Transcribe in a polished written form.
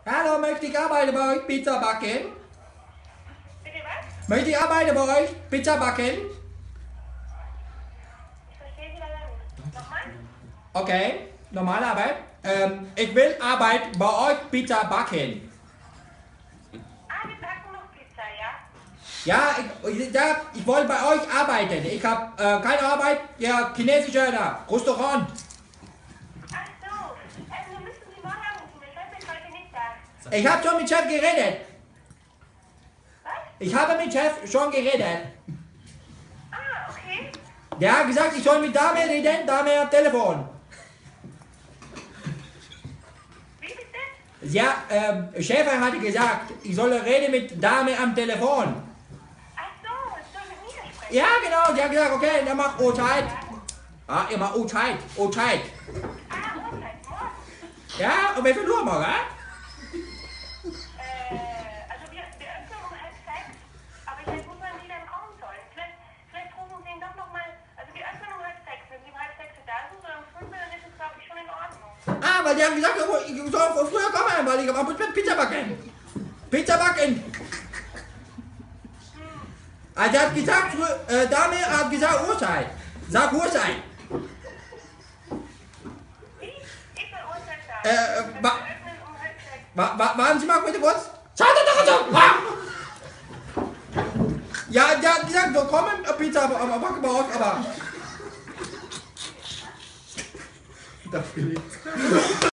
Hallo, möchte ich arbeiten bei euch Pizza backen? Bitte was? Möchte ich arbeiten bei euch Pizza backen? Ich verstehe Sie leider nicht. Nochmal? Okay, normale Arbeit. Ich will Arbeit bei euch Pizza backen. Ah, wir backen noch Pizza, ja? Ja, ich wollte bei euch arbeiten. Ich habe keine Arbeit. Ja, chinesische Restaurant. Ach so. Wir müssen Sie morgen anrufen. Der Chef ist heute nicht da. Ich habe schon mit Chef geredet. Was? Ich habe mit Chef schon geredet. Ah, okay. Der hat gesagt, ich soll mit Dame reden, Dame am Telefon. Wie bitte? Ja, Chef hatte gesagt, ich soll reden mit Dame am Telefon. Ach so, ich soll mit mir sprechen. Ja, genau, der hat gesagt, okay, dann mach Uhrzeit. Ah, ihr macht Uhrzeit, Uhrzeit. Ah, Uhrzeit, morgen. Ja, um wie viel Uhr morgen? Also wir öffnen um 5:30, aber ich weiß nicht, wann Sie dann kommen sollen. Vielleicht rufen Sie ihn doch nochmal. Also wir öffnen um 5:30. Wenn Sie um 5:30 da sind oder um 5, dann ist es, glaube ich, schon in Ordnung. Ah, weil die haben gesagt, ich soll früher kommen, weil ich muss mit Pizza backen. Pizza backen. Also er hat gesagt, Dame hat gesagt Uhrzeit. Sag Uhrzeit. Wie? Ich soll Uhrzeit sagen. Wir Wir öffnen um 5:30. Warten Sie mal bitte kurz. Schaut doch so. Ja, der hat gesagt, wir kommen Pizza backen bei euch, aber... Das